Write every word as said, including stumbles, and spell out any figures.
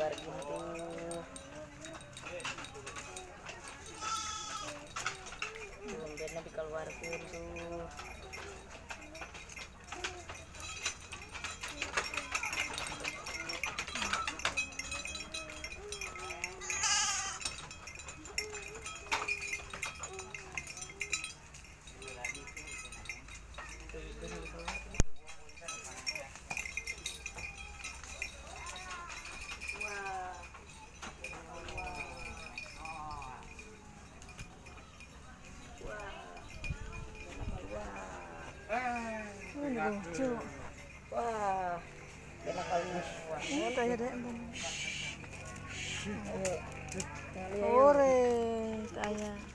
keluar gitu. Belum benar dikeluarkan tuh. Lucu. Wah, enak kali. Ini kayak ada yang Ayo. Ore, kayak.